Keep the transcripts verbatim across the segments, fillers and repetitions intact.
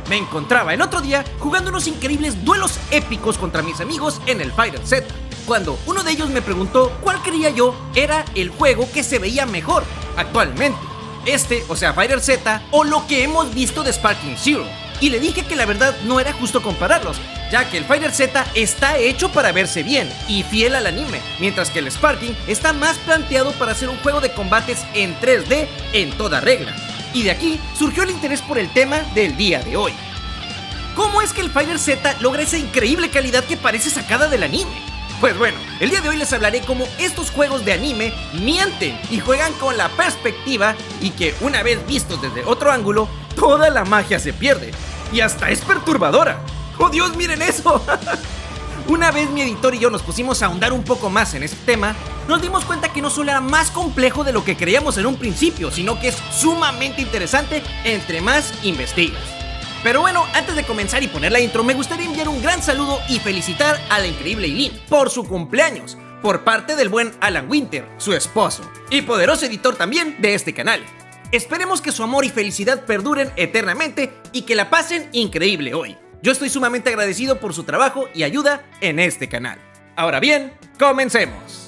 Me encontraba el otro día jugando unos increíbles duelos épicos contra mis amigos en el Fighter Z, cuando uno de ellos me preguntó cuál creía yo era el juego que se veía mejor actualmente, este, o sea Fighter Z, o lo que hemos visto de Sparking Zero. Y le dije que la verdad no era justo compararlos, ya que el Fighter Z está hecho para verse bien y fiel al anime, mientras que el Sparking está más planteado para ser un juego de combates en tres D en toda regla. Y de aquí surgió el interés por el tema del día de hoy. ¿Cómo es que el Fighter Z logra esa increíble calidad que parece sacada del anime? Pues bueno, el día de hoy les hablaré cómo estos juegos de anime mienten y juegan con la perspectiva, y que una vez vistos desde otro ángulo, toda la magia se pierde. Y hasta es perturbadora. ¡Oh Dios, miren eso! Una vez mi editor y yo nos pusimos a ahondar un poco más en este tema, nos dimos cuenta que no solo era más complejo de lo que creíamos en un principio, sino que es sumamente interesante entre más investigas. Pero bueno, antes de comenzar y poner la intro, me gustaría enviar un gran saludo y felicitar a la increíble Eileen por su cumpleaños, por parte del buen Alan Winter, su esposo, y poderoso editor también de este canal. Esperemos que su amor y felicidad perduren eternamente y que la pasen increíble hoy. Yo estoy sumamente agradecido por su trabajo y ayuda en este canal. Ahora bien, comencemos.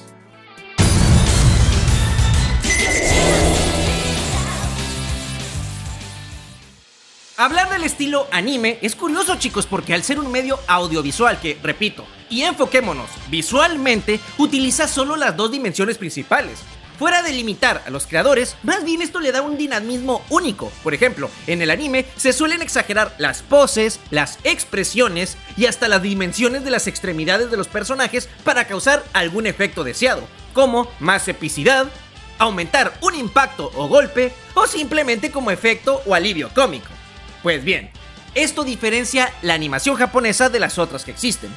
Hablar del estilo anime es curioso, chicos, porque al ser un medio audiovisual que, repito, y enfoquémonos visualmente, utiliza solo las dos dimensiones principales. Fuera de limitar a los creadores, más bien esto le da un dinamismo único. Por ejemplo, en el anime se suelen exagerar las poses, las expresiones y hasta las dimensiones de las extremidades de los personajes para causar algún efecto deseado, como más epicidad, aumentar un impacto o golpe, o simplemente como efecto o alivio cómico. Pues bien, esto diferencia la animación japonesa de las otras que existen.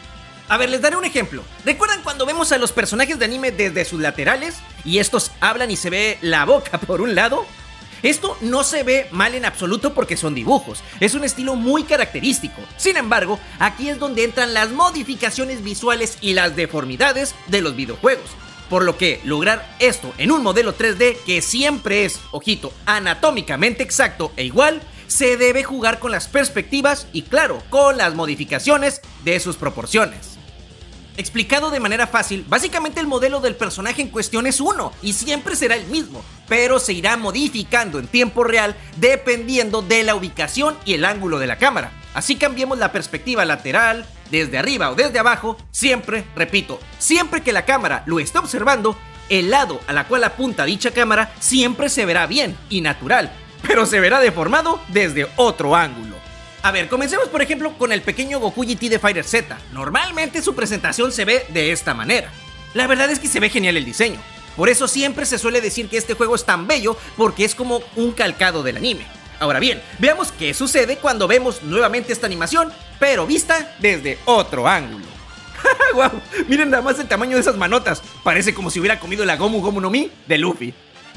A ver, les daré un ejemplo. ¿Recuerdan cuando vemos a los personajes de anime desde sus laterales y estos hablan y se ve la boca por un lado? Esto no se ve mal en absoluto porque son dibujos, es un estilo muy característico. Sin embargo, aquí es donde entran las modificaciones visuales y las deformidades de los videojuegos. Por lo que lograr esto en un modelo tres D que siempre es, ojito, anatómicamente exacto e igual, se debe jugar con las perspectivas y, claro, con las modificaciones de sus proporciones. Explicado de manera fácil, básicamente el modelo del personaje en cuestión es uno y siempre será el mismo, pero se irá modificando en tiempo real dependiendo de la ubicación y el ángulo de la cámara. Así cambiemos la perspectiva lateral, desde arriba o desde abajo, siempre, repito, siempre que la cámara lo esté observando, el lado a la cual apunta dicha cámara siempre se verá bien y natural, pero se verá deformado desde otro ángulo. A ver, comencemos por ejemplo con el pequeño Goku G T de Fighter Z. Normalmente su presentación se ve de esta manera. La verdad es que se ve genial el diseño. Por eso siempre se suele decir que este juego es tan bello, porque es como un calcado del anime. Ahora bien, veamos qué sucede cuando vemos nuevamente esta animación, pero vista desde otro ángulo. ¡Wow! Miren nada más el tamaño de esas manotas. Parece como si hubiera comido la Gomu Gomu no Mi de Luffy.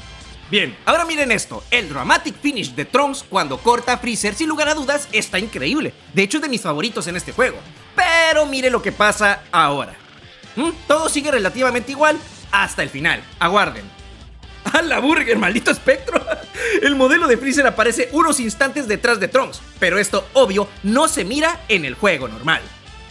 Bien, ahora miren esto, el dramatic finish de Trunks cuando corta a Freezer sin lugar a dudas está increíble. De hecho es de mis favoritos en este juego. Pero mire lo que pasa ahora. ¿Mm? Todo sigue relativamente igual hasta el final, aguarden. ¡A la burger, maldito espectro! El modelo de Freezer aparece unos instantes detrás de Trunks, pero esto obvio no se mira en el juego normal.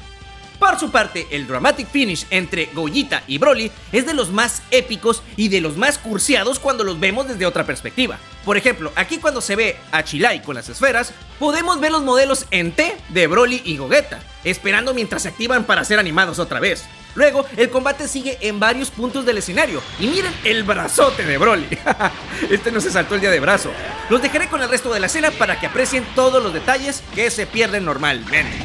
Por su parte, el dramatic finish entre Gogeta y Broly es de los más épicos y de los más cursiados cuando los vemos desde otra perspectiva. Por ejemplo, aquí cuando se ve a Chilai con las esferas, podemos ver los modelos en T de Broly y Gogeta, esperando mientras se activan para ser animados otra vez. Luego, el combate sigue en varios puntos del escenario, y miren el brazote de Broly. Este no se saltó el día de brazo. Los dejaré con el resto de la escena para que aprecien todos los detalles que se pierden normalmente.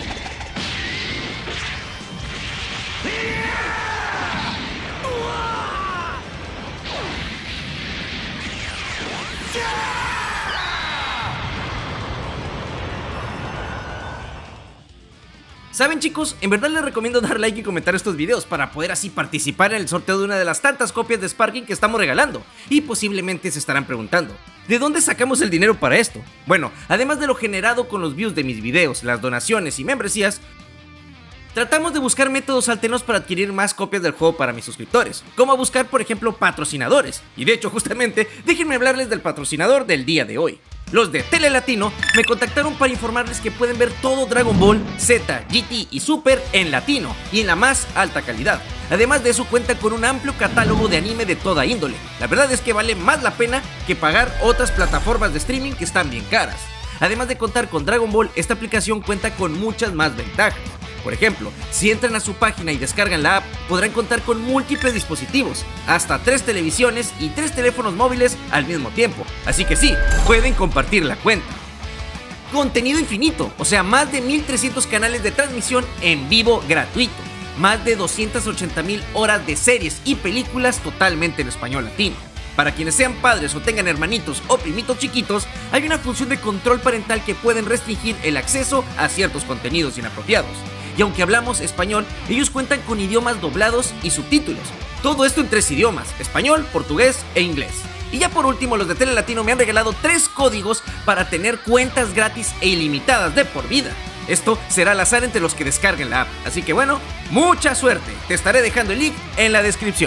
¿Saben, chicos? En verdad les recomiendo dar like y comentar estos videos para poder así participar en el sorteo de una de las tantas copias de Sparking que estamos regalando. Y posiblemente se estarán preguntando, ¿de dónde sacamos el dinero para esto? Bueno, además de lo generado con los views de mis videos, las donaciones y membresías, tratamos de buscar métodos alternos para adquirir más copias del juego para mis suscriptores, como buscar por ejemplo patrocinadores. Y de hecho justamente, déjenme hablarles del patrocinador del día de hoy. Los de Telelatino me contactaron para informarles que pueden ver todo Dragon Ball, Z, G T y Super en latino y en la más alta calidad. Además de eso cuenta con un amplio catálogo de anime de toda índole. La verdad es que vale más la pena que pagar otras plataformas de streaming que están bien caras. Además de contar con Dragon Ball, esta aplicación cuenta con muchas más ventajas. Por ejemplo, si entran a su página y descargan la app, podrán contar con múltiples dispositivos, hasta tres televisiones y tres teléfonos móviles al mismo tiempo. Así que sí, pueden compartir la cuenta. Contenido infinito, o sea, más de mil trescientos canales de transmisión en vivo gratuito. Más de doscientas ochenta mil horas de series y películas totalmente en español latino. Para quienes sean padres o tengan hermanitos o primitos chiquitos, hay una función de control parental que pueden restringir el acceso a ciertos contenidos inapropiados. Y aunque hablamos español, ellos cuentan con idiomas doblados y subtítulos. Todo esto en tres idiomas: español, portugués e inglés. Y ya por último, los de Telelatino me han regalado tres códigos para tener cuentas gratis e ilimitadas de por vida. Esto será al azar entre los que descarguen la app. Así que bueno, mucha suerte. Te estaré dejando el link en la descripción.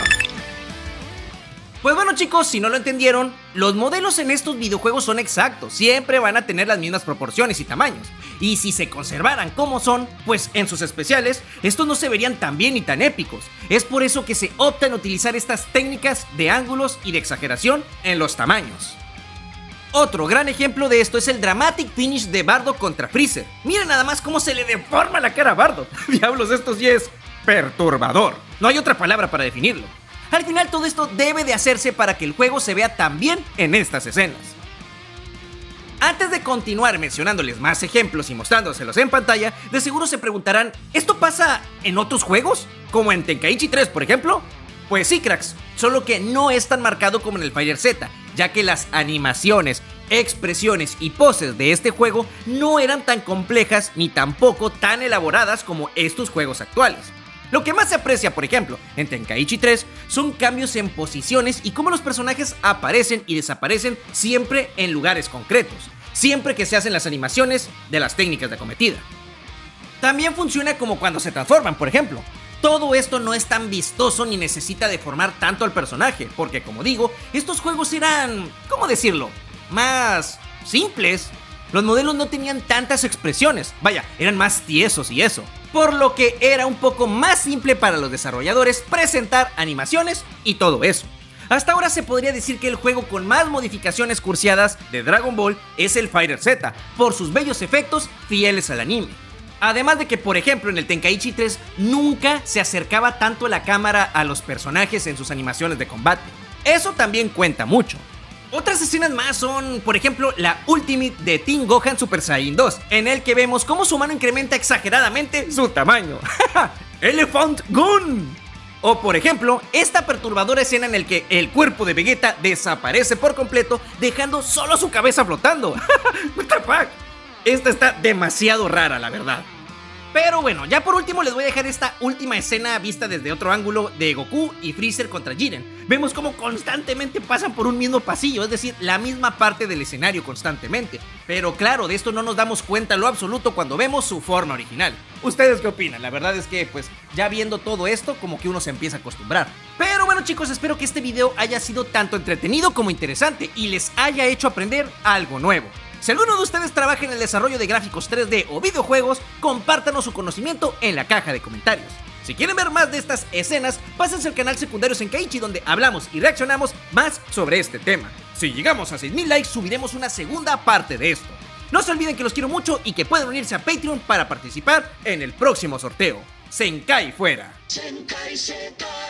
Pues bueno chicos, si no lo entendieron, los modelos en estos videojuegos son exactos, siempre van a tener las mismas proporciones y tamaños. Y si se conservaran como son, pues en sus especiales, estos no se verían tan bien ni tan épicos. Es por eso que se opta en utilizar estas técnicas de ángulos y de exageración en los tamaños. Otro gran ejemplo de esto es el dramatic finish de Bardock contra Freezer. Miren nada más cómo se le deforma la cara a Bardock. Diablos, esto sí es perturbador. No hay otra palabra para definirlo. Al final todo esto debe de hacerse para que el juego se vea tan bien en estas escenas. Antes de continuar mencionándoles más ejemplos y mostrándoselos en pantalla, de seguro se preguntarán, ¿esto pasa en otros juegos? ¿Como en Tenkaichi tres, por ejemplo? Pues sí, cracks, solo que no es tan marcado como en el Fighter Z, ya que las animaciones, expresiones y poses de este juego no eran tan complejas ni tampoco tan elaboradas como estos juegos actuales. Lo que más se aprecia, por ejemplo, en Tenkaichi tres son cambios en posiciones y cómo los personajes aparecen y desaparecen siempre en lugares concretos, siempre que se hacen las animaciones de las técnicas de acometida. También funciona como cuando se transforman, por ejemplo. Todo esto no es tan vistoso ni necesita deformar tanto al personaje, porque como digo, estos juegos eran, ¿cómo decirlo?, más simples. Los modelos no tenían tantas expresiones, vaya, eran más tiesos y eso, por lo que era un poco más simple para los desarrolladores presentar animaciones y todo eso. Hasta ahora se podría decir que el juego con más modificaciones cursiadas de Dragon Ball es el Fighter Z, por sus bellos efectos fieles al anime. Además de que, por ejemplo, en el Tenkaichi tres nunca se acercaba tanto la cámara a los personajes en sus animaciones de combate. Eso también cuenta mucho. Otras escenas más son, por ejemplo, la Ultimate de Team Gohan Super Saiyan dos, en el que vemos cómo su mano incrementa exageradamente su tamaño. ¡Elephant Gun! O por ejemplo, esta perturbadora escena en la que el cuerpo de Vegeta desaparece por completo, dejando solo su cabeza flotando. What the fuck? Esta está demasiado rara, la verdad. Pero bueno, ya por último les voy a dejar esta última escena vista desde otro ángulo de Goku y Freezer contra Jiren. Vemos cómo constantemente pasan por un mismo pasillo, es decir, la misma parte del escenario constantemente. Pero claro, de esto no nos damos cuenta en lo absoluto cuando vemos su forma original. ¿Ustedes qué opinan? La verdad es que pues ya viendo todo esto como que uno se empieza a acostumbrar. Pero bueno chicos, espero que este video haya sido tanto entretenido como interesante y les haya hecho aprender algo nuevo. Si alguno de ustedes trabaja en el desarrollo de gráficos tres D o videojuegos, compártanos su conocimiento en la caja de comentarios. Si quieren ver más de estas escenas, pásense al canal secundario Senkaichi, donde hablamos y reaccionamos más sobre este tema. Si llegamos a seis mil likes, subiremos una segunda parte de esto. No se olviden que los quiero mucho y que pueden unirse a Patreon para participar en el próximo sorteo. Senkai fuera. Senkai Z.